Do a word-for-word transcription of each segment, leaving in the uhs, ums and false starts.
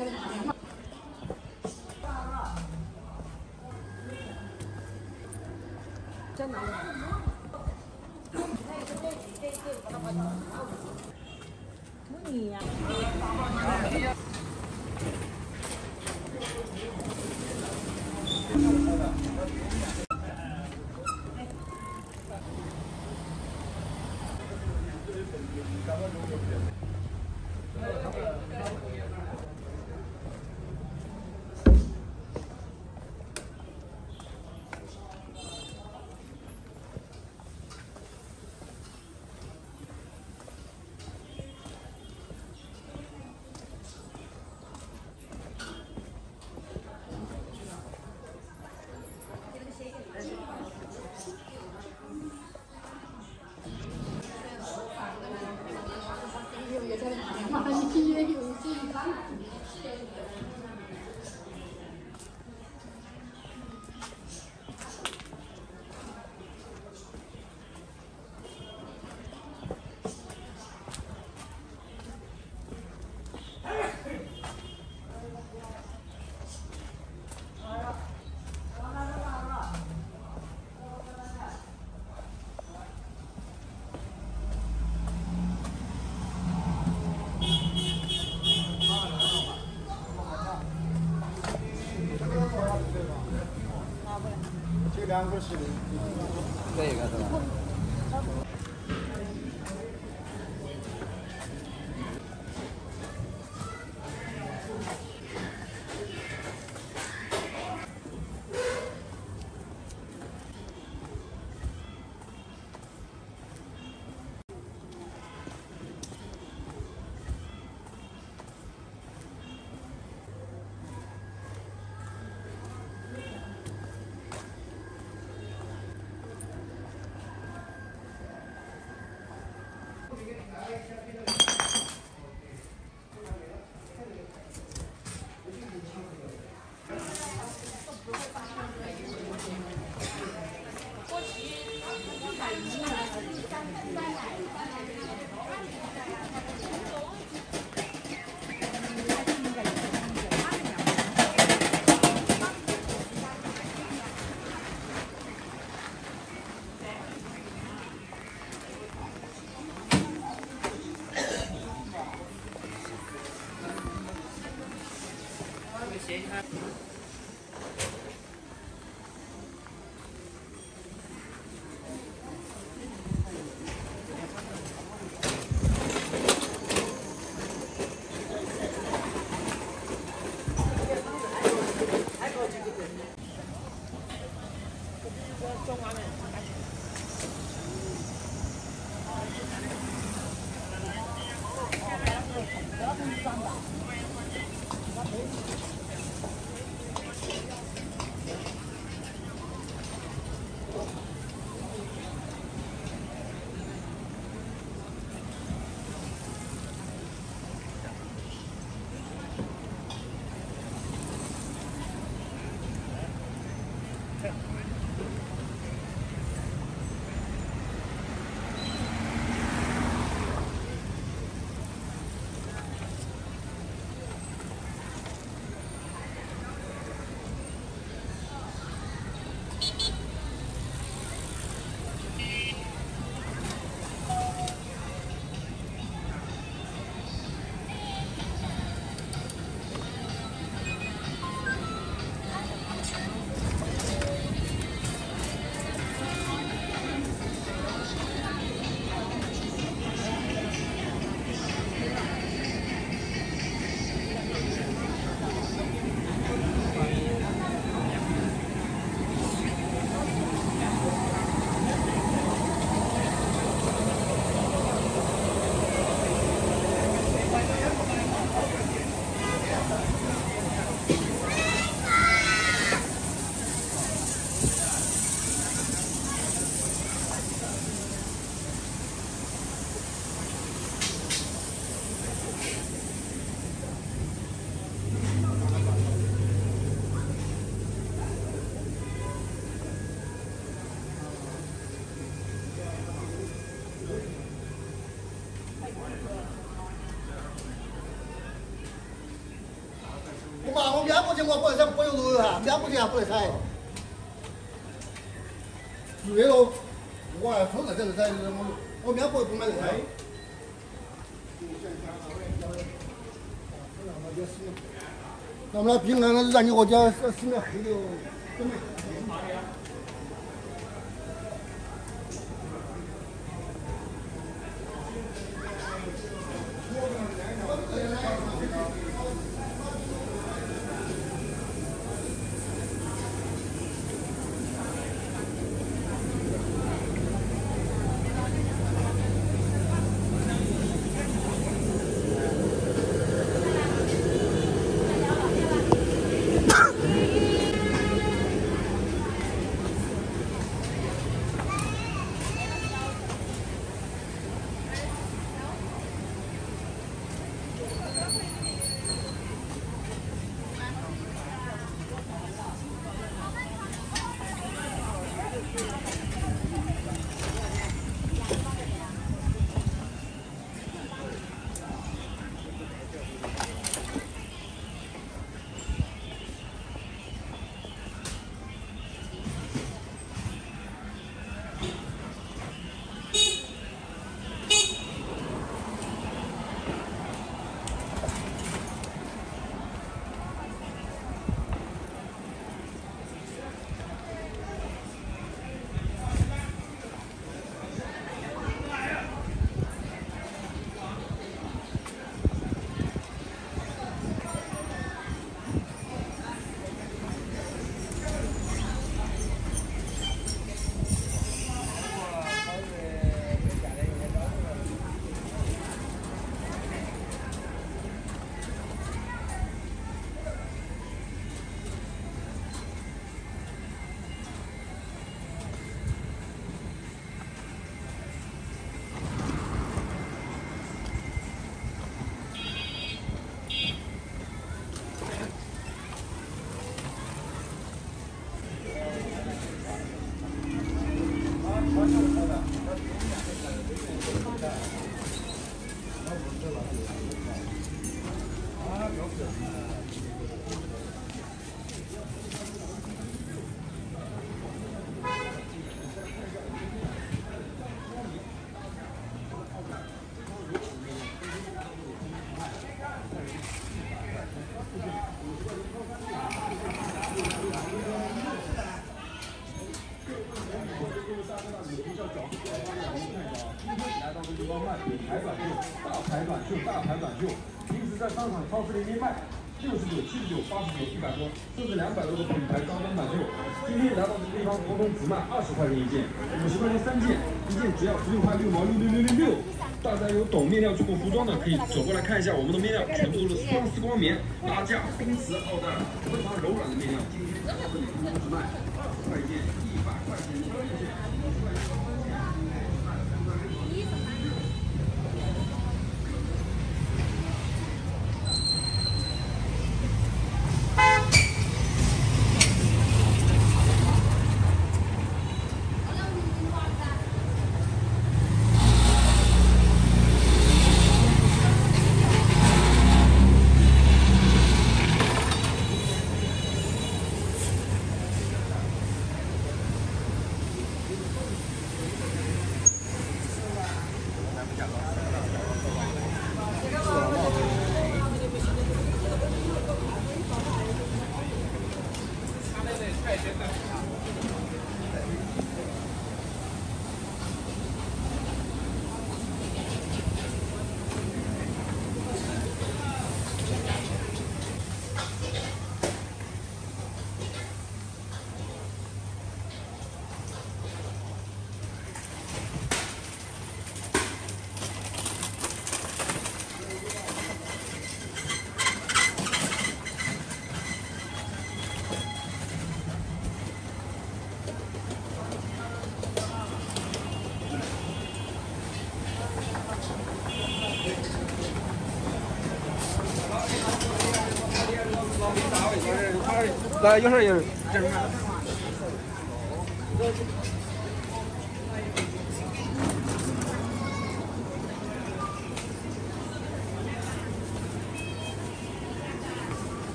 在哪里？你呀。 这两个是这个是吧？ 不行我不能吃，不用卤哈，面不行不能菜。对喽，我偷个这个菜，我我面不不买菜。那我们那饼干那让你我家是是那黑的哦，真的。 排版秀、大排版秀、大排版秀，平时在商场、超市里面卖六十九、七十九、八十九、一百多，甚至两百多的品牌高端版秀。今天来到这个地方，统统只卖二十块钱一件，五十块钱三件，一件只要十六块六毛六六六六六。大家有懂面料做过服装的，可以走过来看一下我们的面料，全部都是双丝光棉、拉架、冰瓷、奥黛尔，非常柔软的面料。今天在这里统统只卖二十块一件，一百块钱一件。来，有事有事。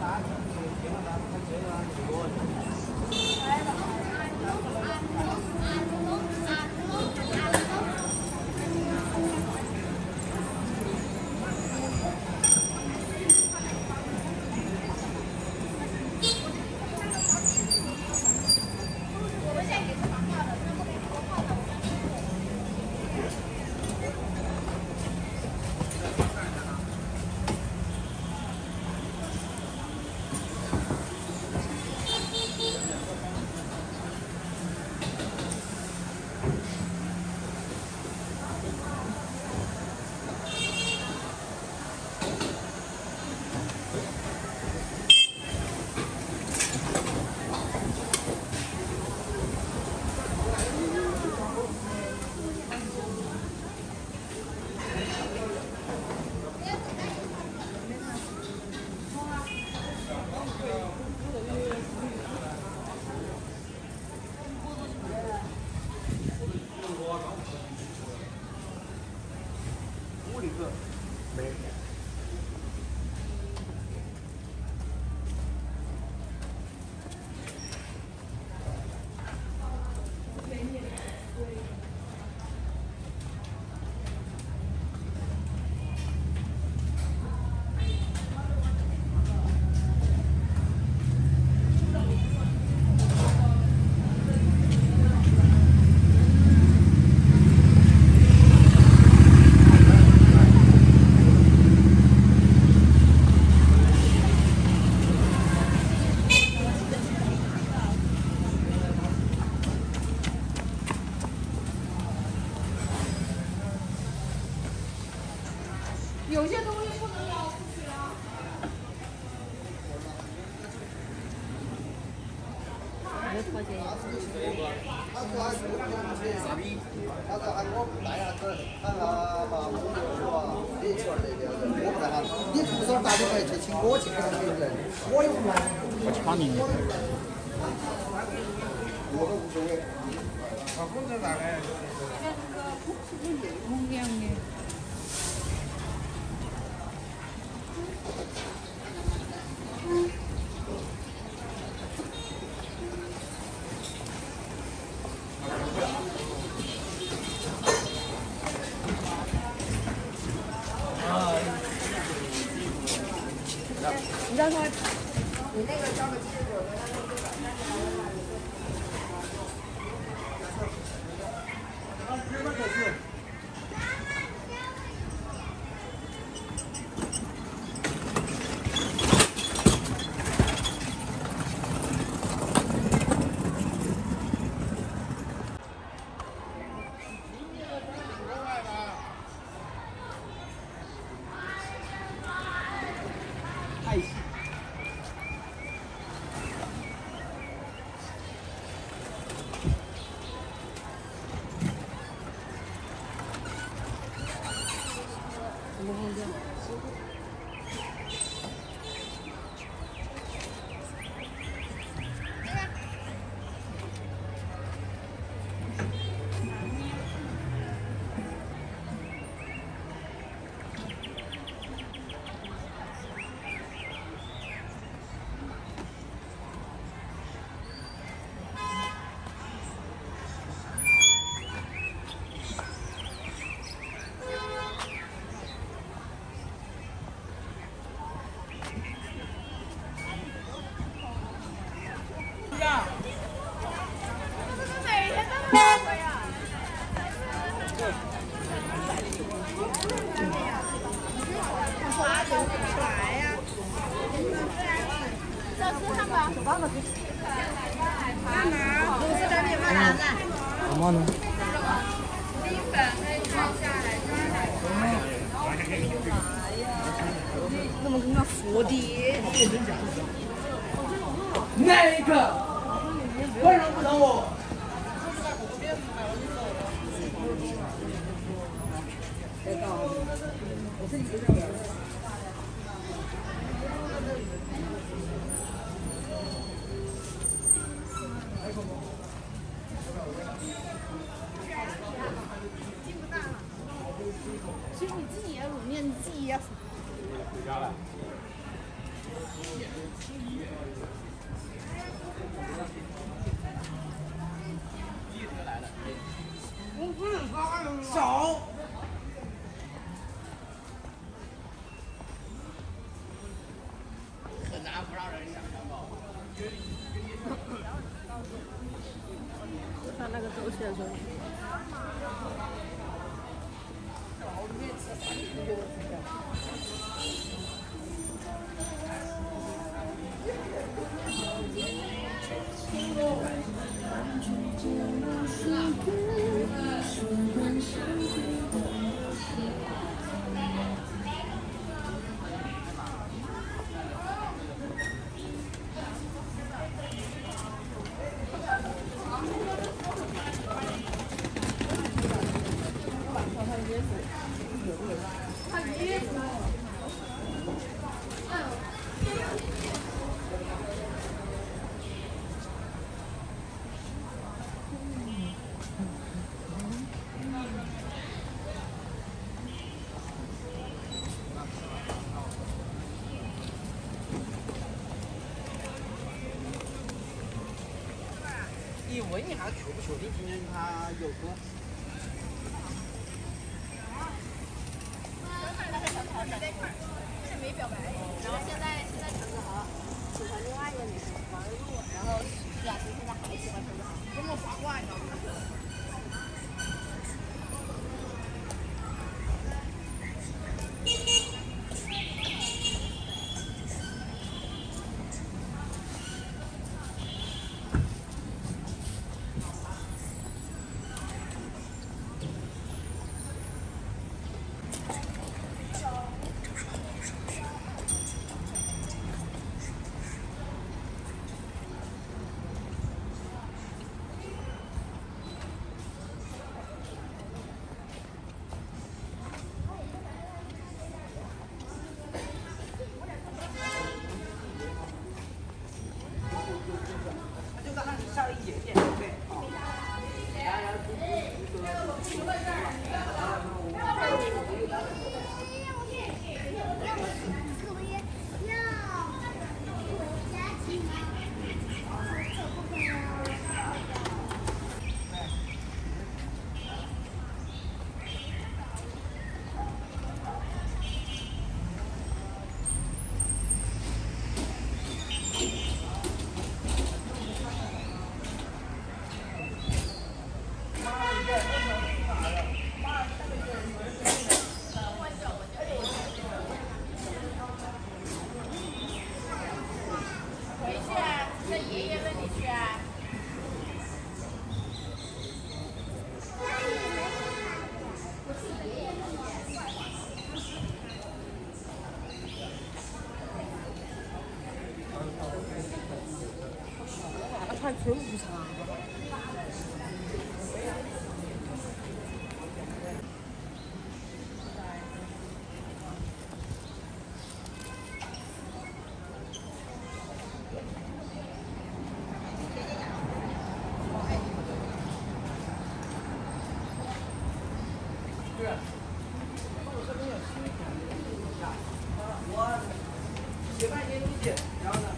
有些东西不能要出去啊。 他说喊我不带啥子，喊他嘛我就说你去那边，我不带他。你不说打电话去请我去给他别人，我又不来。我去帮你。我都无所谓。啊，红色大概。 红亮的。 你让他，你那个交个记录。 什么呢？ 怎么跟个佛爹？ 哪一个？为什么不等我？ 其实你自己也卤面，你自己也。 回家了。 少。很难不让人想象到。 他那个走起来时候。 你问一下确不确定今天他有空？ 是没表白，然后现在现在陈子豪喜欢另外一个女生王鑫璐，然后徐雅琪现在还喜欢陈子豪，这么八卦你知道吗？ 穿春裤长。 对。我写半天东西，然后呢？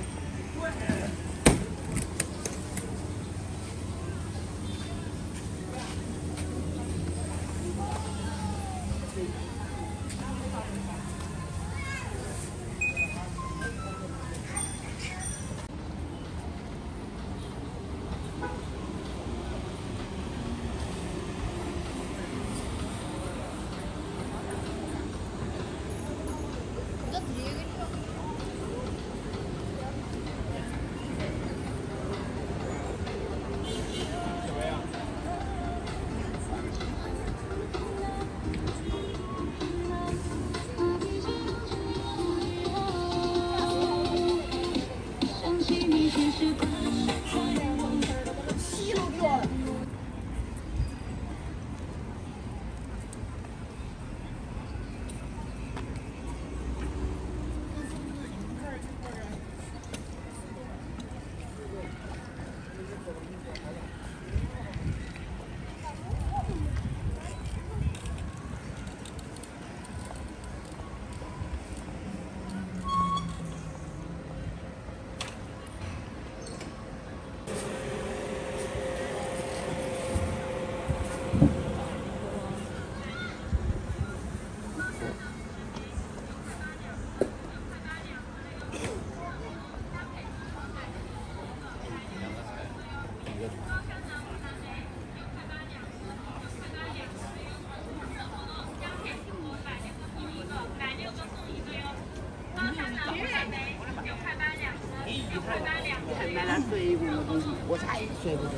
买了水果的东西，我才水果的。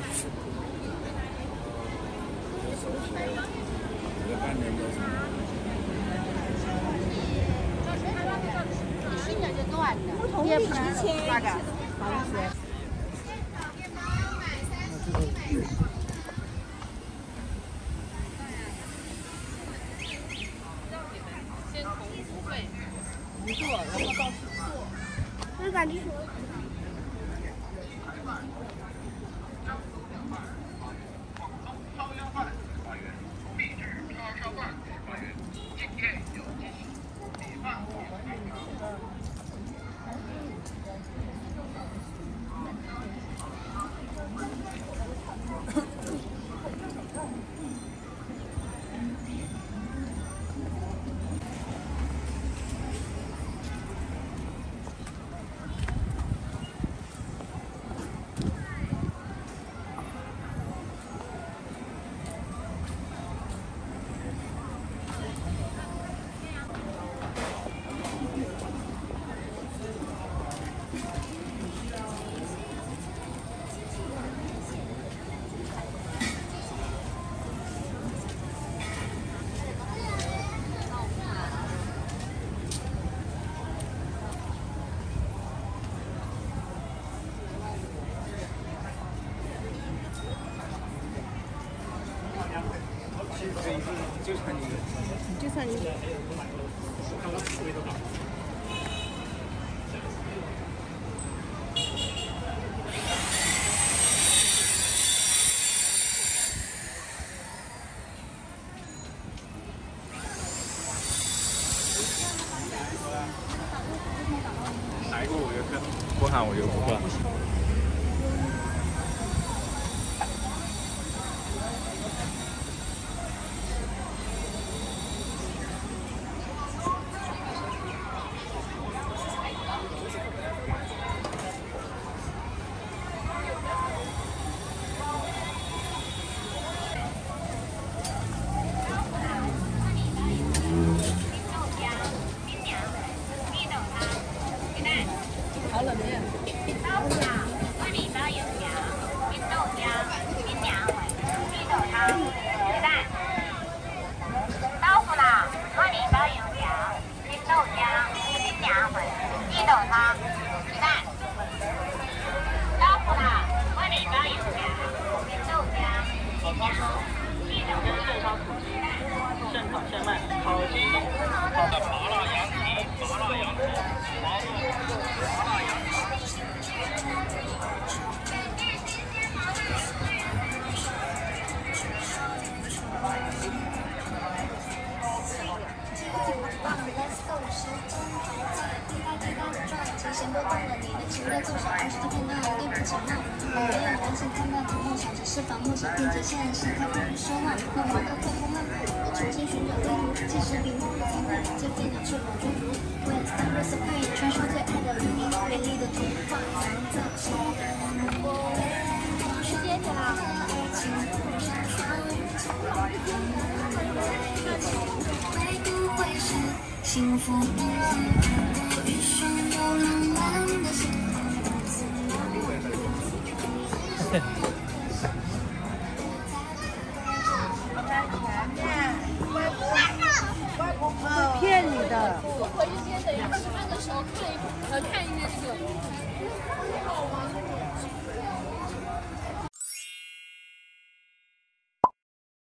一新年就做完了， 不同意提前那个，好像是。 不做，然后到时做。那感觉。 就差你一个， 就差你一个。 看我吃味道大。哪一个我就喝，不喊我就不喝。 好冷面。 刀腐脑、玉米包油条、冰豆浆、冰凉尾、绿豆汤、鸡蛋。刀腐脑、玉米包油条、冰豆浆、冰凉尾、绿豆汤、鸡蛋。刀腐脑、玉米包油条、冰豆浆、冰凉尾、绿豆汤、鸡蛋。 现烤现卖，烤鸡，好的麻辣羊蹄，麻辣羊蹄，麻辣羊蹄。 弦拨动了你的情歌，奏响二十天的一本情梦。我没有担心看到的梦想，只是把梦想变成现实，它不于奢望。那么的快步漫步，我重新寻找归途，即使比梦不残酷，借飞鸟翅膀追逐。When stars are free， 传说最爱的黎明，美丽的图画藏在心底。 时间去了。 会不会是幸福不会遇上有浪漫的心？